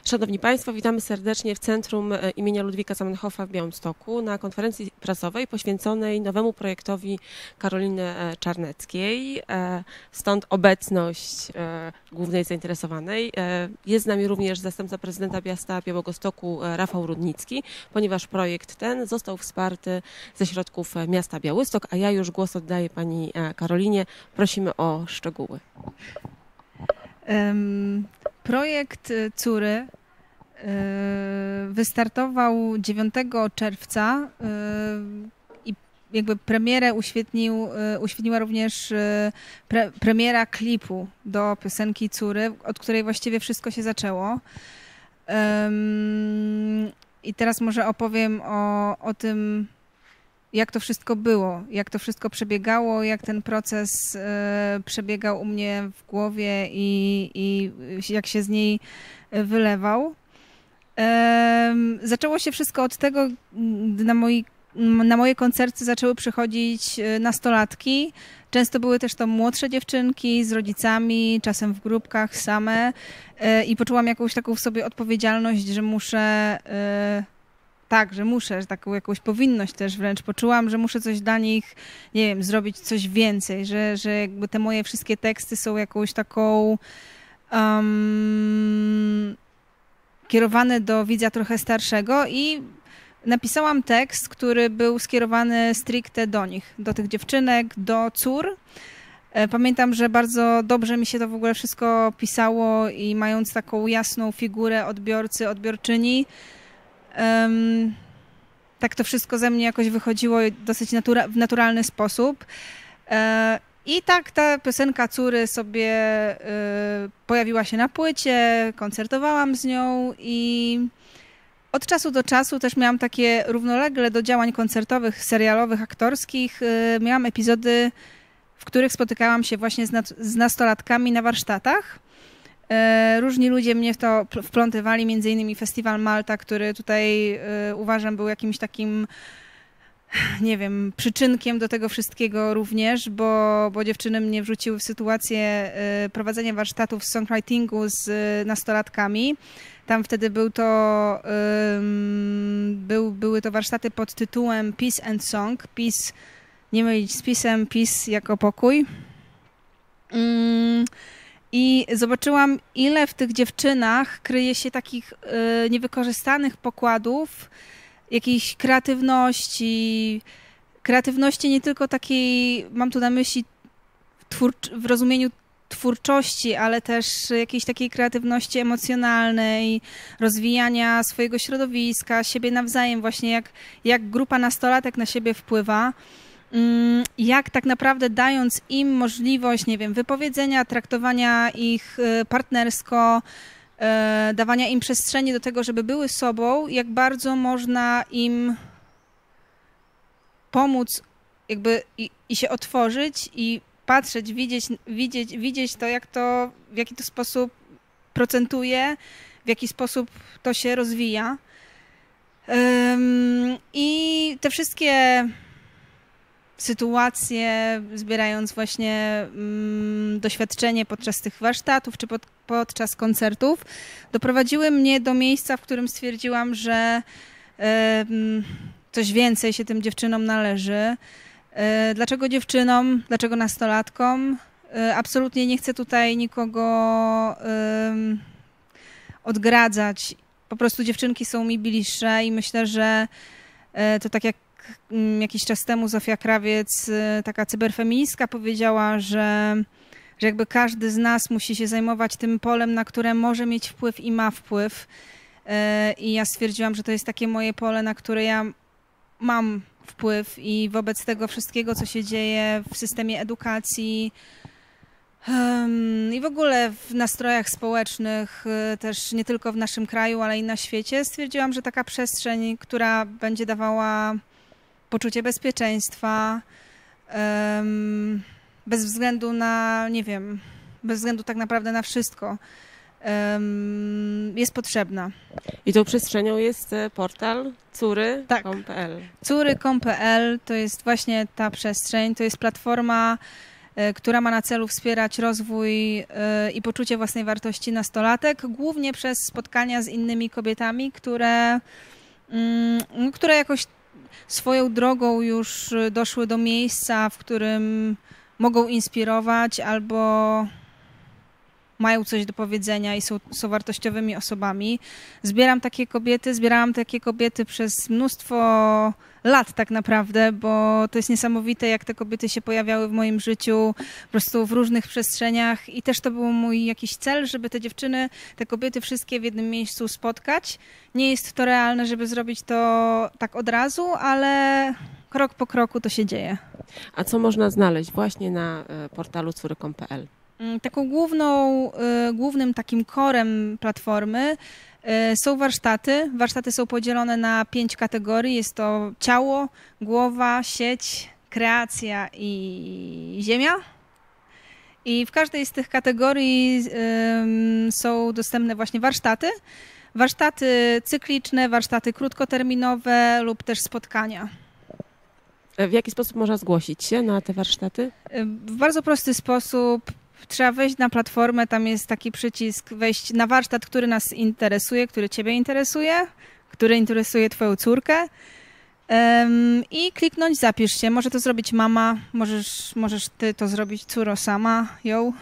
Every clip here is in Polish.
Szanowni Państwo, witamy serdecznie w Centrum imienia Ludwika Zamenhofa w Białymstoku na konferencji prasowej poświęconej nowemu projektowi Karoliny Czarneckiej. Stąd obecność głównej zainteresowanej. Jest z nami również zastępca prezydenta miasta Białegostoku Rafał Rudnicki, ponieważ projekt ten został wsparty ze środków miasta Białystok, a ja już głos oddaję pani Karolinie. Prosimy o szczegóły. Projekt Córy wystartował 9 czerwca i jakby premierę uświetniła również premiera klipu do piosenki Córy, od której właściwie wszystko się zaczęło. I teraz może opowiem o tym, jak to wszystko było, jak to wszystko przebiegało, jak ten proces przebiegał u mnie w głowie i jak się z niej wylewał. Zaczęło się wszystko od tego, gdy na moje koncerty zaczęły przychodzić nastolatki. Często były też to młodsze dziewczynki z rodzicami, czasem w grupkach same i poczułam jakąś taką w sobie odpowiedzialność, że muszę... że muszę, że taką jakąś powinność też wręcz poczułam, że muszę coś dla nich, nie wiem, zrobić coś więcej, że jakby te moje wszystkie teksty są jakąś taką kierowane do widza trochę starszego i napisałam tekst, który był skierowany stricte do nich, do tych dziewczynek, do cór. Pamiętam, że bardzo dobrze mi się to w ogóle wszystko pisało i mając taką jasną figurę odbiorcy, odbiorczyni, tak to wszystko ze mnie jakoś wychodziło dosyć w naturalny sposób. I tak ta piosenka Córy sobie pojawiła się na płycie, koncertowałam z nią i od czasu do czasu też miałam takie równolegle do działań koncertowych, serialowych, aktorskich. Miałam epizody, w których spotykałam się właśnie z nastolatkami na warsztatach. Różni ludzie mnie w to wplątywali, między innymi Festiwal Malta, który tutaj uważam był jakimś takim, nie wiem, przyczynkiem do tego wszystkiego również, bo dziewczyny mnie wrzuciły w sytuację prowadzenia warsztatów z songwritingu z nastolatkami. Tam wtedy były to warsztaty pod tytułem Peace and Song. Peace, nie mylić z pisem, peace jako pokój. I zobaczyłam, ile w tych dziewczynach kryje się takich niewykorzystanych pokładów, jakiejś kreatywności nie tylko takiej, mam tu na myśli w rozumieniu twórczości, ale też jakiejś takiej kreatywności emocjonalnej, rozwijania swojego środowiska, siebie nawzajem, właśnie jak grupa nastolatek na siebie wpływa. Jak tak naprawdę dając im możliwość, nie wiem, wypowiedzenia, traktowania ich partnersko, dawania im przestrzeni do tego, żeby były sobą, jak bardzo można im pomóc jakby i się otworzyć i patrzeć, widzieć to, w jaki to sposób procentuje, w jaki sposób to się rozwija. I te wszystkie sytuacje, zbierając właśnie doświadczenie podczas tych warsztatów czy podczas koncertów, doprowadziły mnie do miejsca, w którym stwierdziłam, że coś więcej się tym dziewczynom należy. Dlaczego dziewczynom? Dlaczego nastolatkom? Absolutnie nie chcę tutaj nikogo odgradzać. Po prostu dziewczynki są mi bliższe i myślę, że to tak jak jakiś czas temu Zofia Krawiec, taka cyberfeministka, powiedziała, że jakby każdy z nas musi się zajmować tym polem, na które może mieć wpływ i ma wpływ. I ja stwierdziłam, że to jest takie moje pole, na które ja mam wpływ i wobec tego wszystkiego, co się dzieje w systemie edukacji i w ogóle w nastrojach społecznych, też nie tylko w naszym kraju, ale i na świecie, stwierdziłam, że taka przestrzeń, która będzie dawała poczucie bezpieczeństwa, bez względu na, nie wiem, bez względu tak naprawdę na wszystko, jest potrzebna. I tą przestrzenią jest portal cury.pl. Tak. Cury.pl to jest właśnie ta przestrzeń, to jest platforma która ma na celu wspierać rozwój i poczucie własnej wartości nastolatek, głównie przez spotkania z innymi kobietami, które jakoś swoją drogą już doszły do miejsca, w którym mogą inspirować albo mają coś do powiedzenia i są wartościowymi osobami. Zbierałam takie kobiety przez mnóstwo lat tak naprawdę, bo to jest niesamowite, jak te kobiety się pojawiały w moim życiu po prostu w różnych przestrzeniach i też to był mój jakiś cel, żeby te dziewczyny, te kobiety wszystkie w jednym miejscu spotkać. Nie jest to realne, żeby zrobić to tak od razu, ale krok po kroku to się dzieje. A co można znaleźć właśnie na portalu córy.pl? Taką głównym takim corem platformy są warsztaty. Warsztaty są podzielone na 5 kategorii. Jest to ciało, głowa, sieć, kreacja i ziemia. I w każdej z tych kategorii są dostępne właśnie warsztaty. Warsztaty cykliczne, warsztaty krótkoterminowe lub też spotkania. W jaki sposób można zgłosić się na te warsztaty? W bardzo prosty sposób. Trzeba wejść na platformę, tam jest taki przycisk wejść na warsztat, który nas interesuje, który ciebie interesuje, który interesuje twoją córkę i kliknąć zapisz się. Może to zrobić mama, możesz ty to zrobić, córo, sama, ją.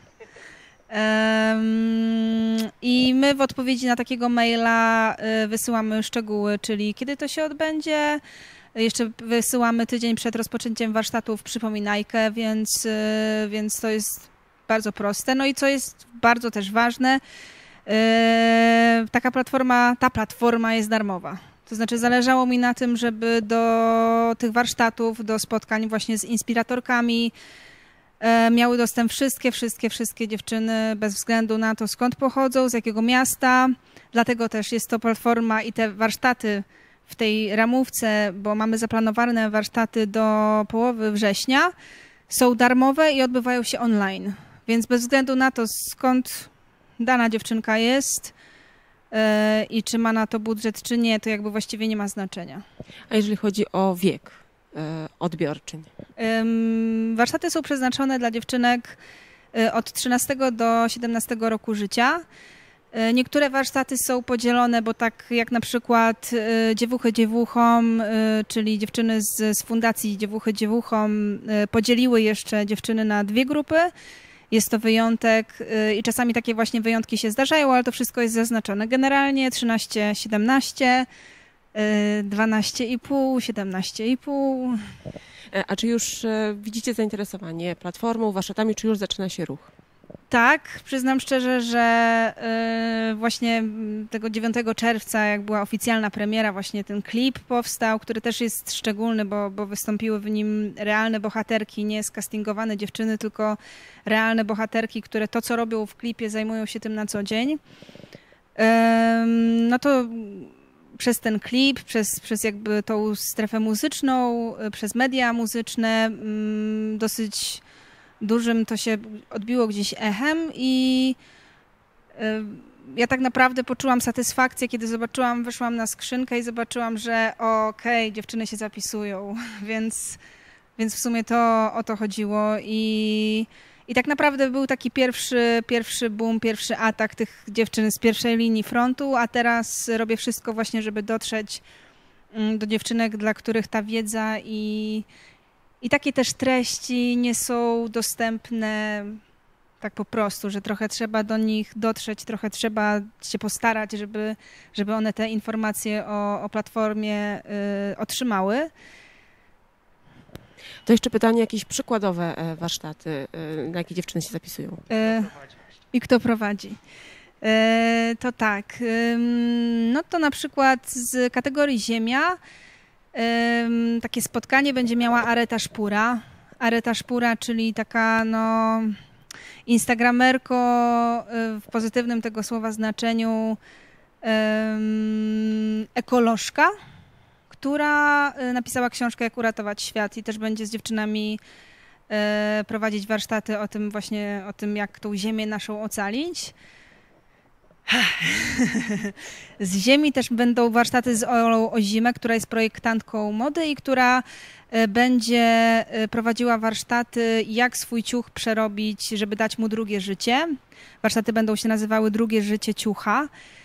I my w odpowiedzi na takiego maila wysyłamy szczegóły, czyli kiedy to się odbędzie. Jeszcze wysyłamy tydzień przed rozpoczęciem warsztatów przypominajkę, więc to jest bardzo proste. No i co jest bardzo też ważne, ta platforma jest darmowa. To znaczy zależało mi na tym, żeby do tych warsztatów, do spotkań właśnie z inspiratorkami miały dostęp wszystkie dziewczyny bez względu na to, skąd pochodzą, z jakiego miasta. Dlatego też jest to platforma i te warsztaty w tej ramówce, bo mamy zaplanowane warsztaty do połowy września, są darmowe i odbywają się online. Więc bez względu na to, skąd dana dziewczynka jest i czy ma na to budżet, czy nie, to jakby właściwie nie ma znaczenia. A jeżeli chodzi o wiek odbiorczyń? Warsztaty są przeznaczone dla dziewczynek od 13 do 17 roku życia. Niektóre warsztaty są podzielone, bo tak jak na przykład Dziewuchy Dziewuchom, czyli dziewczyny z Fundacji Dziewuchy Dziewuchom podzieliły jeszcze dziewczyny na 2 grupy. Jest to wyjątek i czasami takie właśnie wyjątki się zdarzają, ale to wszystko jest zaznaczone. Generalnie 13-17, 12,5, 17,5. A czy już widzicie zainteresowanie platformą, warsztatami, czy już zaczyna się ruch? Tak, przyznam szczerze, że właśnie tego 9 czerwca, jak była oficjalna premiera, właśnie ten klip powstał, który też jest szczególny, bo wystąpiły w nim realne bohaterki, nie skastingowane dziewczyny, tylko realne bohaterki, które to, co robią w klipie, zajmują się tym na co dzień. No to przez ten klip, przez jakby tą strefę muzyczną, przez media muzyczne dosyć dużym to się odbiło gdzieś echem i ja tak naprawdę poczułam satysfakcję, kiedy wyszłam na skrzynkę i zobaczyłam, że okej, dziewczyny się zapisują, więc w sumie to o to chodziło i tak naprawdę był taki pierwszy boom, pierwszy atak tych dziewczyn z pierwszej linii frontu, a teraz robię wszystko właśnie, żeby dotrzeć do dziewczynek, dla których ta wiedza i takie też treści nie są dostępne tak po prostu, że trochę trzeba do nich dotrzeć, trochę trzeba się postarać, żeby one te informacje o platformie otrzymały. To jeszcze pytanie, jakieś przykładowe warsztaty, na jakie dziewczyny się zapisują? I kto prowadzi? To tak, no to na przykład z kategorii ziemia takie spotkanie będzie miała Areta Szpura. Areta Szpura, czyli taka instagramerko w pozytywnym tego słowa znaczeniu, ekolożka, która napisała książkę Jak uratować świat i też będzie z dziewczynami prowadzić warsztaty o tym, jak tą ziemię naszą ocalić. Z ziemi też będą warsztaty z Olą Ozimę, która jest projektantką mody i która będzie prowadziła warsztaty, jak swój ciuch przerobić, żeby dać mu drugie życie. Warsztaty będą się nazywały Drugie życie ciucha.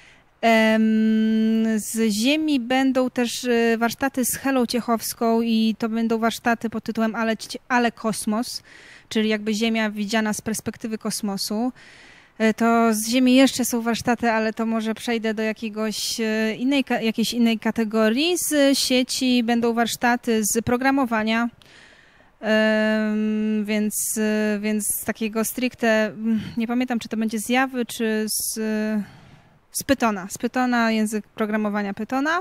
Z ziemi będą też warsztaty z Helą Ciechowską i to będą warsztaty pod tytułem Ale Kosmos, czyli jakby Ziemia widziana z perspektywy kosmosu. To z ziemi jeszcze są warsztaty, ale to może przejdę do jakiejś innej kategorii. Z sieci będą warsztaty z programowania, więc takiego stricte, nie pamiętam, czy to będzie z Jawy, czy z Pythona. Z Pythona, język programowania Pythona.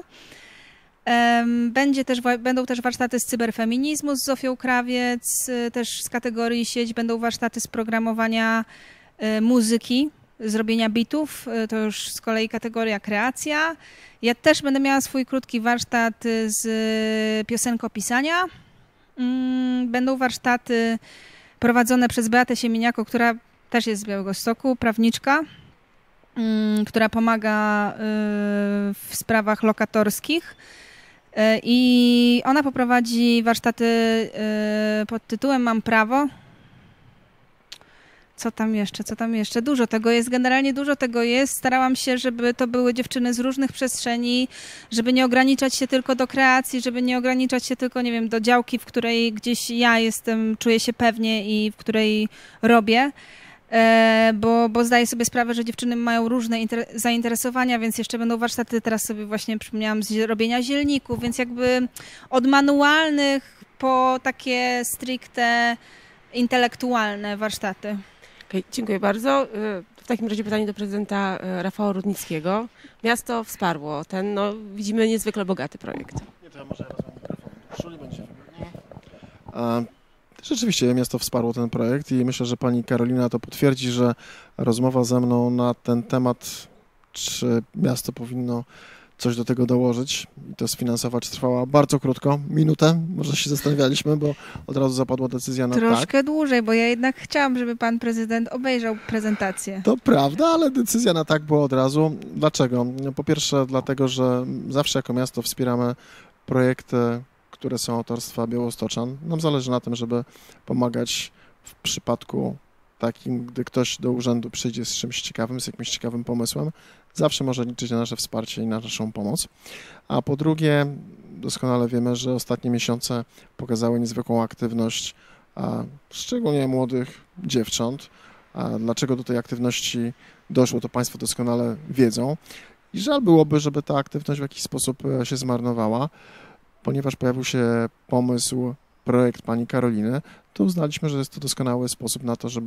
Będą też warsztaty z cyberfeminizmu z Zofią Krawiec, też z kategorii sieć będą warsztaty z programowania muzyki, zrobienia bitów, to już z kolei kategoria kreacja. Ja też będę miała swój krótki warsztat z piosenkopisania. Będą warsztaty prowadzone przez Beatę Siemieniako, która też jest z Białegostoku, prawniczka, która pomaga w sprawach lokatorskich. I ona poprowadzi warsztaty pod tytułem Mam prawo. Co tam jeszcze? Dużo tego jest, generalnie dużo tego jest. Starałam się, żeby to były dziewczyny z różnych przestrzeni, żeby nie ograniczać się tylko do kreacji, żeby nie ograniczać się tylko, nie wiem, do działki, w której gdzieś ja czuję się pewnie i w której robię. Bo zdaję sobie sprawę, że dziewczyny mają różne zainteresowania, więc jeszcze będą warsztaty, teraz sobie właśnie przypomniałam, z robienia zielników, więc jakby od manualnych po takie stricte intelektualne warsztaty. Okay, dziękuję bardzo. W takim razie pytanie do prezydenta Rafała Rudnickiego. Miasto wsparło ten, widzimy, niezwykle bogaty projekt. Nie, to ja może wezmę mikrofon. Szuli będzie. Rzeczywiście miasto wsparło ten projekt i myślę, że pani Karolina to potwierdzi, że rozmowa ze mną na ten temat, czy miasto powinno coś do tego dołożyć i to sfinansować, trwała bardzo krótko, minutę, może się zastanawialiśmy, bo od razu zapadła decyzja na Troszkę dłużej, bo ja jednak chciałam, żeby pan prezydent obejrzał prezentację. To prawda, ale decyzja na tak była od razu. Dlaczego? Po pierwsze dlatego, że zawsze jako miasto wspieramy projekty, które są autorstwa białostoczan. Nam zależy na tym, żeby pomagać w przypadku takim, gdy ktoś do urzędu przyjdzie z czymś ciekawym, z jakimś ciekawym pomysłem, zawsze może liczyć na nasze wsparcie i na naszą pomoc. A po drugie, doskonale wiemy, że ostatnie miesiące pokazały niezwykłą aktywność, szczególnie młodych dziewcząt. Dlaczego do tej aktywności doszło, to Państwo doskonale wiedzą. I żal byłoby, żeby ta aktywność w jakiś sposób się zmarnowała. Ponieważ pojawił się pomysł, projekt pani Karoliny, to uznaliśmy, że jest to doskonały sposób na to,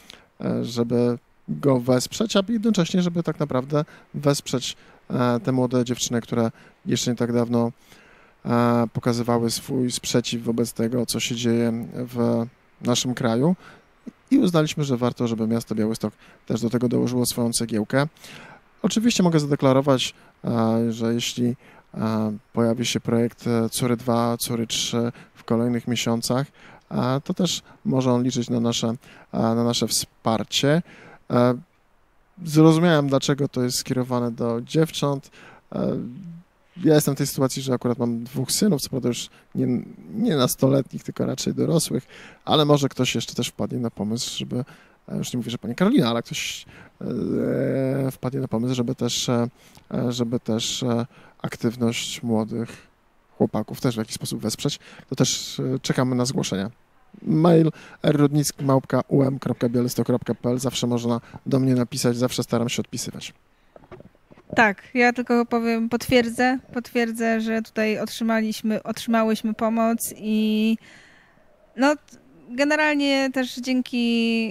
żeby go wesprzeć, a jednocześnie, żeby tak naprawdę wesprzeć te młode dziewczyny, które jeszcze nie tak dawno pokazywały swój sprzeciw wobec tego, co się dzieje w naszym kraju. I uznaliśmy, że warto, żeby miasto Białystok też do tego dołożyło swoją cegiełkę. Oczywiście mogę zadeklarować, że jeśli pojawi się projekt Córy 2, Córy 3 w kolejnych miesiącach, to też może on liczyć na nasze wsparcie. Zrozumiałem, dlaczego to jest skierowane do dziewcząt. Ja jestem w tej sytuacji, że akurat mam 2 synów, co prawda już nie nastoletnich, tylko raczej dorosłych, ale może ktoś jeszcze też wpadnie na pomysł, żeby, już nie mówię, że pani Karolina, ale ktoś wpadnie na pomysł, żeby też aktywność młodych chłopaków też w jakiś sposób wesprzeć, to też czekamy na zgłoszenia. Mail rrudnicki@um.bialystok.pl. Zawsze można do mnie napisać, zawsze staram się odpisywać. Tak, ja tylko powiem, potwierdzę, że tutaj otrzymałyśmy pomoc i generalnie też dzięki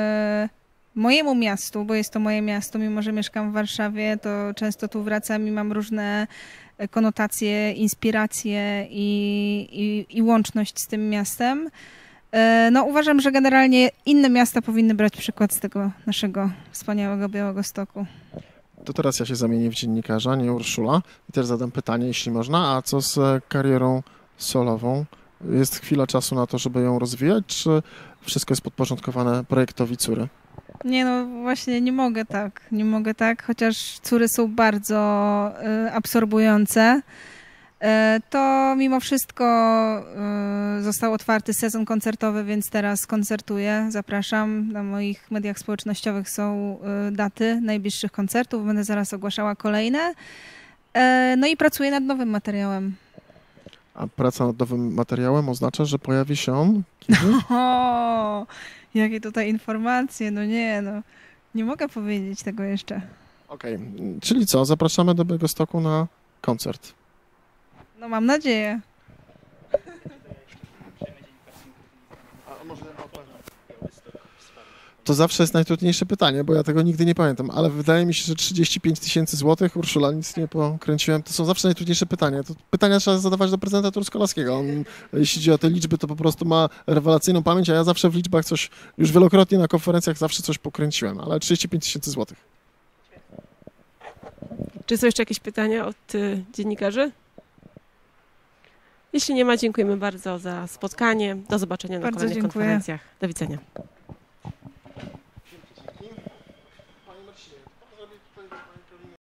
mojemu miastu, bo jest to moje miasto, mimo że mieszkam w Warszawie, to często tu wracam i mam różne konotacje, inspiracje i łączność z tym miastem. Uważam, że generalnie inne miasta powinny brać przykład z tego naszego wspaniałego Białegostoku. To teraz ja się zamienię w dziennikarza, nie Urszula, i też zadam pytanie, jeśli można, a co z karierą solową? Jest chwila czasu na to, żeby ją rozwijać, czy wszystko jest podporządkowane projektowi Córy? Nie no, właśnie nie mogę tak, chociaż Córy są bardzo absorbujące. To mimo wszystko został otwarty sezon koncertowy, więc teraz koncertuję. Zapraszam. Na moich mediach społecznościowych są daty najbliższych koncertów. Będę zaraz ogłaszała kolejne. No i pracuję nad nowym materiałem. A praca nad nowym materiałem oznacza, że pojawi się on kiedy? O, jakie tutaj informacje. No nie, no. Nie mogę powiedzieć tego jeszcze. Okej, czyli co? Zapraszamy do Białegostoku na koncert. No mam nadzieję. To zawsze jest najtrudniejsze pytanie, bo ja tego nigdy nie pamiętam, ale wydaje mi się, że 35 000 złotych, Urszula, nic nie pokręciłem, to są zawsze najtrudniejsze pytania. To pytania trzeba zadawać do prezydenta Truskolaskiego. On, jeśli chodzi o te liczby, to po prostu ma rewelacyjną pamięć, a ja zawsze w liczbach coś, już wielokrotnie na konferencjach zawsze coś pokręciłem, ale 35 000 złotych. Czy są jeszcze jakieś pytania od dziennikarzy? Jeśli nie ma, dziękujemy bardzo za spotkanie. Do zobaczenia na Bardzo kolejnych dziękuję. konferencjach. Do widzenia. Panie Marcinie, pan zrobi tutaj